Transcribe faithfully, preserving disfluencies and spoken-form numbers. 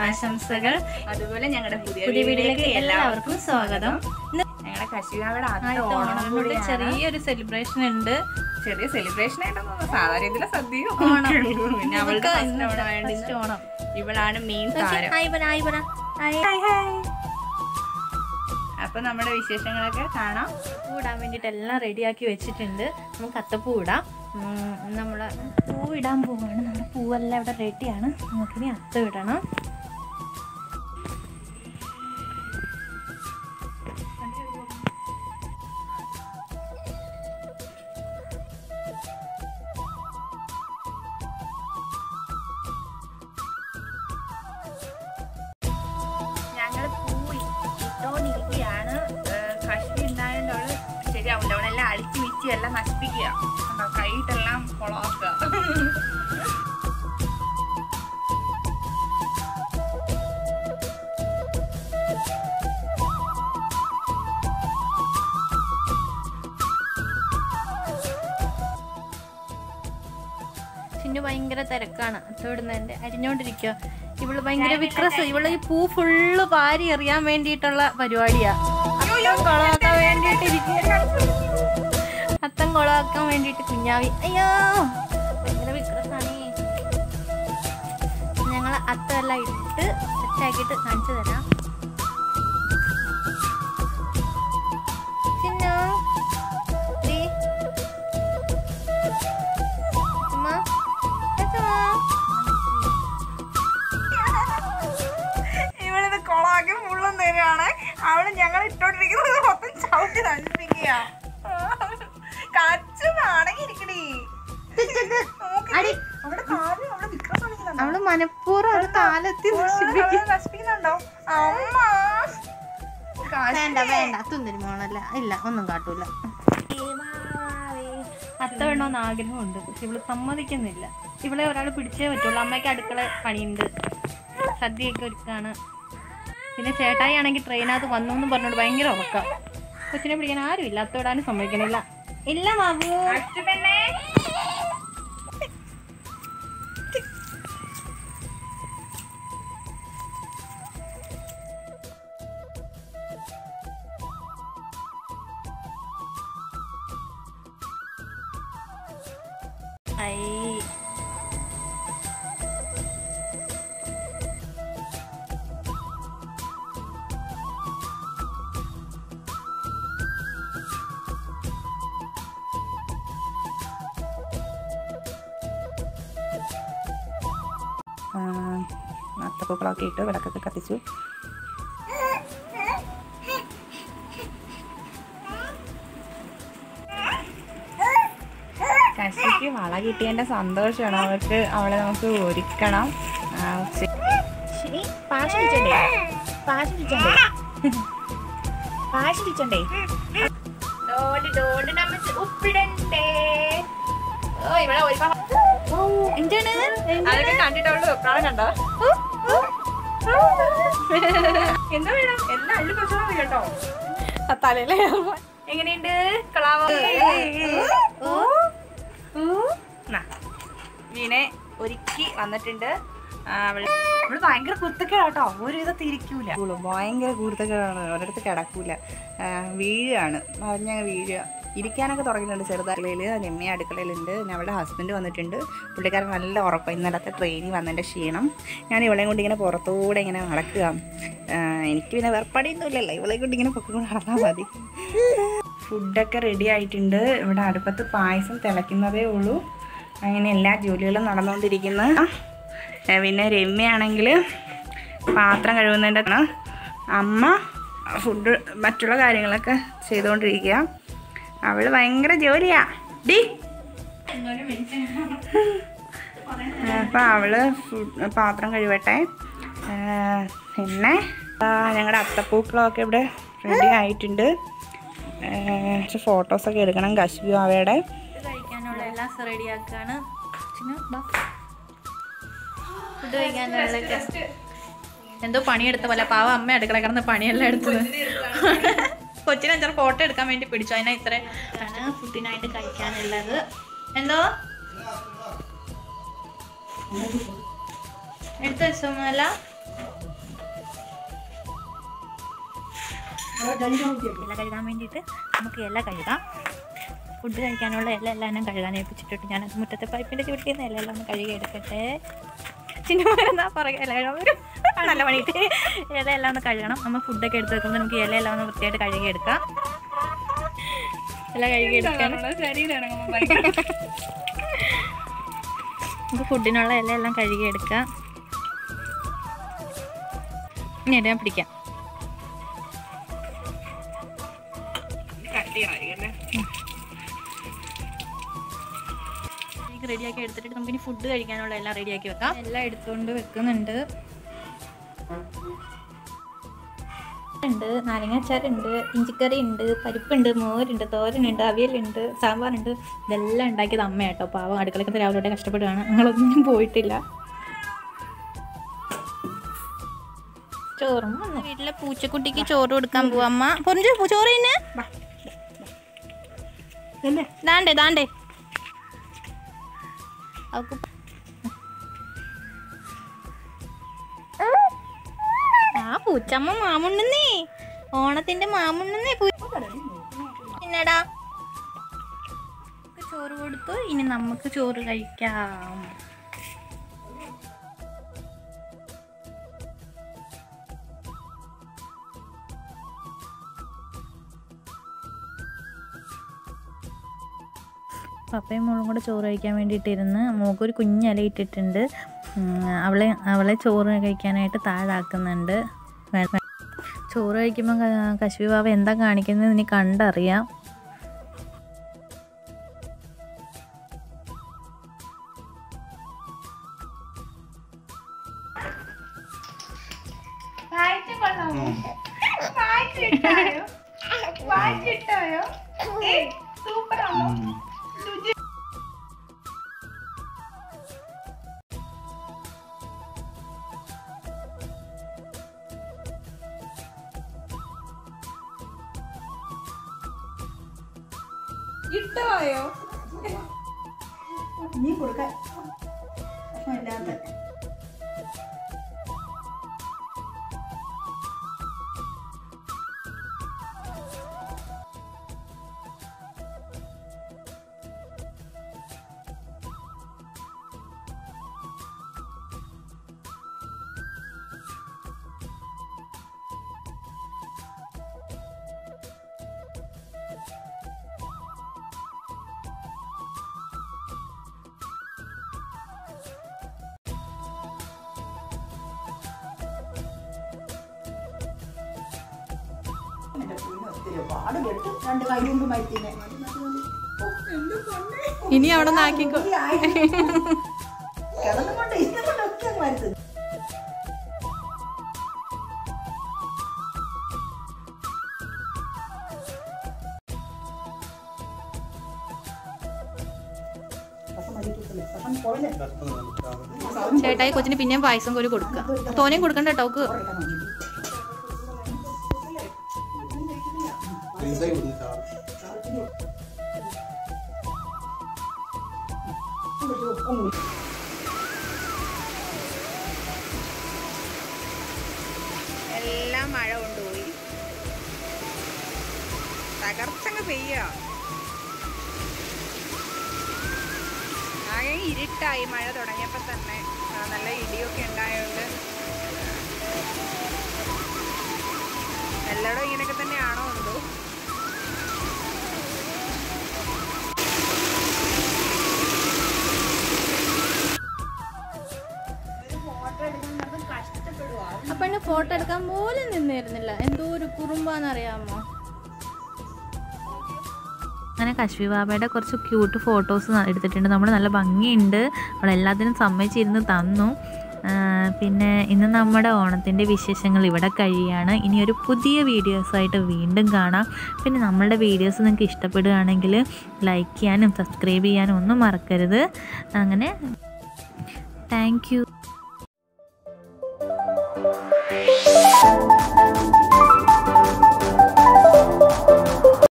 ഓണാശംസകൾ. അതുപോലെ ഞങ്ങളുടെ പുതിയ വീഡിയോയിലേക്ക് എല്ലാവർക്കും സ്വാഗതം. ഞങ്ങളുടെ കശുകാവയുടെ ചെറിയൊരു സെലിബ്രേഷൻ ഉണ്ട്. ചെറിയ സെലിബ്രേഷൻ ആയിട്ടൊന്നും സാധാരണ രീതിയിലെ സദ്യയും പിന്നെ അവളുടെ ഓണം. ഇവളാണ് മെയിൻ താരം. അപ്പൊ നമ്മുടെ വിശേഷങ്ങളൊക്കെ കാണാം. പൂ ഇടാൻ വേണ്ടിട്ട് എല്ലാം റെഡിയാക്കി വെച്ചിട്ടുണ്ട്. നമുക്ക് അത്തപ്പൂ ഇടാം. നമ്മള് പൂ ഇടാൻ പോവാണ്. നമ്മുടെ പൂവെല്ലാം ഇവിടെ റെഡിയാണ്. നമുക്കിനി അത്തം ഇടണം. ഞങ്ങള് പൂ ഇട്ടോണ്ടിരിക്കുകയാണ്. കഷ്ടി ഉണ്ടായതുകൊണ്ട് അവള് ശരിയാവില്ല. അവളെല്ലാം അടിച്ചു വിച്ച് എല്ലാം നശിപ്പിക്കുക. കൈയിട്ടെല്ലാം കൊളാക്കുക. ചിന്നു ഭയങ്കര തിരക്കാണ്. അത്തോടുന്നതിന്റെ അരിഞ്ഞോണ്ടിരിക്കുക. ഇവള് ഭയങ്കര വിക്രസ്. ഇവള് ഈ പൂ ഫുള്ള് വാരി എറിയാൻ വേണ്ടിയിട്ടുള്ള പരിപാടിയാ. അത്തം കൊളാക്കാൻ വേണ്ടിട്ടിരിക്കുക. അത്തം കൊളാക്കാൻ വേണ്ടിട്ട് കുഞ്ഞാവി. അയ്യോ ഭയങ്കര വിക്രസാണേ. ഞങ്ങള് അത്തം എല്ലാം ഇട്ട് സെറ്റാക്കിട്ട് കാണിച്ചു തരാം. ചിന്നു ഇവളിത് കൊളാക്കി മുള്ളും തന്നെയാണ്. അവള് ഞങ്ങൾ ഇട്ടോണ്ടിരിക്കുന്നത് മൊത്തം ചവിട്ടി നശിപ്പിക്കുക. അവള് മനപ്പൂർവ്വം താലത്തിൽ നശിപ്പിക്കുന്നുണ്ടോ? വേണ്ട വേണ്ട തുന്തിരിമോളല്ല. ഇല്ല ഒന്നും കാട്ടൂല. അത്ത വേണമെന്ന് ആഗ്രഹമുണ്ട്. പക്ഷെ ഇവള് സമ്മതിക്കുന്നില്ല. ഇവളെ ഒരാൾ പിടിച്ചേ പറ്റുള്ളൂ. അമ്മയ്ക്ക് അടുക്കള പണിയുണ്ട്. സദ്യയൊക്കെ ഒരുക്കാണ്. പിന്നെ ചേട്ടായി ആണെങ്കിൽ ട്രെയിനകത്ത് വന്നു എന്ന് പറഞ്ഞോട് ഭയങ്കര ഉറക്കം. കൊച്ചിനെ പിടിക്കാൻ ആരുമില്ല. അത്തോടാനും സമ്മതിക്കണില്ല. ഇല്ല ബാബു. ഐ അത്തപ്പൂക്കളൊക്കെ ഇട്ട് വിളക്കൊക്കെ കത്തിച്ചു. കശിക്ക് വള കിട്ടിയതിൻ്റെ സന്തോഷമാണ്. അവർക്ക് അവളെ നമുക്ക് ഒരുക്കണം. പാശിച്ചണ്ടേ പാശിച്ചണ്ടേ പാശിച്ചണ്ടേ ഉപ്പിടണ്ടേ. ഇവിടെ ഒരുപാട് അതൊക്കെ കണ്ടിട്ടുള്ളൂ. വെപ്രാളം കണ്ടോ? എന്താ വേണം? എല്ലാം അള്ളി പ്രശ്നം കേട്ടോ. തലയിലെ എങ്ങനെയുണ്ട്? കളാവോ വീണെ ഒരുക്കി വന്നിട്ടുണ്ട്. അവള് അവള് ഭയങ്കര കുരുത്തക്കേടാട്ടോ. ഒരു വിധം തിരിക്കൂല. ഭയങ്കര കുരുത്തക്കേടാണ്. ഒരിടത്ത് കിടക്കൂല. വീഴാണ്. പറഞ്ഞങ്ങ് വീഴുക. ഇരിക്കാനൊക്കെ തുടങ്ങിയിട്ടുണ്ട്. ചെറുതലയിൽ രമ്യ അടുക്കളയിലുണ്ട്. പിന്നെ അവളുടെ ഹസ്ബൻഡ് വന്നിട്ടുണ്ട്. പുള്ളിക്കാരൻ നല്ല ഉറക്കം. ഇന്നലത്തെ ട്രെയിനിൽ വന്നതിൻ്റെ ക്ഷീണം. ഞാൻ ഇവളെയും കൊണ്ട് ഇങ്ങനെ പുറത്തുകൂടെ ഇങ്ങനെ നടക്കുക. എനിക്ക് പിന്നെ വേർപ്പടിയൊന്നും ഇല്ലല്ലോ. ഇവളെയും കൊണ്ട് ഇങ്ങനെ പൊക്കൊണ്ട് നടന്നാൽ മതി. ഫുഡൊക്കെ റെഡി ആയിട്ടുണ്ട്. ഇവിടെ അടുപ്പത്ത് പായസം തിളയ്ക്കുന്നതേ ഉള്ളൂ. അങ്ങനെ എല്ലാ ജോലികളും നടന്നുകൊണ്ടിരിക്കുന്നു. പിന്നെ രമ്യയാണെങ്കിൽ പാത്രം കഴുകുന്നതിൻ്റെ അമ്മ ഫുഡ് മറ്റുള്ള കാര്യങ്ങളൊക്കെ ചെയ്തുകൊണ്ടിരിക്കുക. അവൾ ഭയങ്കര ജോലിയാ ഡി. അപ്പം അവള് പാത്രം കഴിവട്ടെ. പിന്നെ ഞങ്ങളുടെ അത്തപ്പൂക്കളമൊക്കെ ഇവിടെ റെഡി ആയിട്ടുണ്ട്. ഫോട്ടോസൊക്കെ എടുക്കണം. കശു അവയുടെ കഴിക്കാനുള്ള എല്ലാം റെഡിയാക്കാണ്. ഫുഡ് കഴിക്കാനുള്ള എന്തോ പണിയെടുത്ത പോലെ. പാവ അമ്മ അടുക്കള കിടന്ന് പണിയെല്ലാം എടുത്തത്. കൊച്ചിനെ അഞ്ചാറ് ഫോട്ടോ എടുക്കാൻ വേണ്ടി പിടിച്ചു. അതിനാ ഇത്ര ഫുഡിനായിട്ട് കഴിക്കാനുള്ളത്. എന്തോ എടുത്ത വെച്ചോന്നല്ല ഇല കഴുകാൻ വേണ്ടിയിട്ട് നമുക്ക് ഇല കഴുകാം. ഫുഡ് കഴിക്കാനുള്ള ഇല എല്ലാം ഞാൻ കഴുകാൻ ഏൽപ്പിച്ചിട്ടിട്ട് ഞാൻ മുറ്റത്തെ പൈപ്പിൻ്റെ ചുവട്ടിൽ നിന്ന് ഇലയെല്ലാം ഒന്ന് കഴുകി എടുക്കട്ടെ. ചിന്നമാരെന്നാ പറയുക ഇല കഴുകാൻ ഒരു നല്ല പണിയിട്ട് ഇലയെല്ലാം ഒന്ന് കഴുകണം. നമ്മൾ ഫുഡൊക്കെ എടുത്ത് വെക്കുമ്പോൾ നമുക്ക് ഇലയെല്ലാം ഒന്ന് വൃത്തിയായിട്ട് കഴുകിയെടുക്കാം. ഇല കഴുകിയെടുക്കാൻ നമുക്ക് ഫുഡിനുള്ള ഇലയെല്ലാം കഴുകിയെടുക്കാം. ഇനി ഇല പിടിക്കാം. റെഡിയാക്കി എടുത്തിട്ട് നമുക്ക് ഇനി ഫുഡ് കഴിക്കാനുള്ള എല്ലാം റെഡിയാക്കി വെക്കാം. എല്ലാം എടുത്തുകൊണ്ട് വെക്കുന്നുണ്ട്. ഉണ്ട് നാരങ്ങാച്ചാറുണ്ട്, ഇഞ്ചിക്കറി ഉണ്ട്, പരിപ്പുണ്ട്, മോരുണ്ട്, തോരനുണ്ട്, അവിയലുണ്ട്, സാമ്പാറുണ്ട്. ഇതെല്ലാം ഉണ്ടാക്കിയത് അമ്മയാട്ടോ. പാവം അടുക്കളയ്ക്ക് രാവിലെ തൊട്ടേ കഷ്ടപ്പെടുകയാണ്. ഞങ്ങളൊന്നും പോയിട്ടില്ല. ചോറും വീട്ടിലെ പൂച്ചക്കുട്ടിക്ക് ചോറ് കൊടുക്കാൻ പോവാ അമ്മ. പൊറിഞ്ചു ചോറ് തന്നെ ദാണ്ടേ ദാണ്ടേ അവക്ക് ആ പൂച്ചമ്മ മാമുണ്ടെന്നേ, ഓണത്തിന്റെ മാമുണ്ടെന്നേ. പിന്നെടാ ചോറ് കൊടുത്തു. ഇനി നമുക്ക് ചോറ് കഴിക്കാം. പപ്പയും മോളും കൂടെ ചോറ് കഴിക്കാൻ വേണ്ടിയിട്ടിരുന്ന് മോക്കൊരു കുഞ്ഞില ഇട്ടിട്ടുണ്ട്. അവളെ അവളെ ചോറ് കഴിക്കാനായിട്ട് താഴാക്കുന്നുണ്ട്. ചോറ് കഴിക്കുമ്പോൾ കശ്മി ബാബ എന്താ കാണിക്കുന്നത് ഇനി കണ്ടറിയാം. ഇഷ്ടമായോ? നീ കൊടുക്കാൻ ഇല്ലാത്ത ഇനി അവിടെ നാക്കിക്കോ. ചേട്ടായി കൊച്ചിന് പിന്നെയും പായസം കോരി കൊടുക്കുക. തോനെയും കൊടുക്കണ്ട കേട്ടോ. അവക്ക് എല്ലാം മഴ കൊണ്ടുപോയി. തകർച്ചങ്ങ് പെയ്യ. ആകെ ഇരുട്ടായി മഴ തുടങ്ങിയപ്പോൾ തന്നെ. നല്ല ഇടിയൊക്കെ ഉണ്ടായതുകൊണ്ട് എല്ലായിടും ഇങ്ങനെയൊക്കെ തന്നെയാണോ എന്തോ. അപ്പൊ എന്നെ ഫോട്ടോ എടുക്കാൻ പോലും നിന്നിരുന്നില്ല. എന്തോ ഒരു കുറുമ്പാന്നറിയാമോ. അങ്ങനെ കശ്മി ബാബയുടെ കുറച്ച് ക്യൂട്ട് ഫോട്ടോസ് എടുത്തിട്ടുണ്ട്. നമ്മൾ നല്ല ഭംഗിയുണ്ട്. അവളെല്ലാത്തിനും സമ്മതിച്ചിരുന്ന് തന്നു. പിന്നെ ഇന്ന് നമ്മുടെ ഓണത്തിൻ്റെ വിശേഷങ്ങൾ ഇവിടെ കഴിയാണ്. ഇനി ഒരു പുതിയ വീഡിയോസായിട്ട് വീണ്ടും കാണാം. പിന്നെ നമ്മളുടെ വീഡിയോസ് നിങ്ങൾക്ക് ഇഷ്ടപ്പെടുകയാണെങ്കിൽ ലൈക്ക് ചെയ്യാനും സബ്സ്ക്രൈബ് ചെയ്യാനും ഒന്നും മറക്കരുത്. അങ്ങനെ താങ്ക് യു.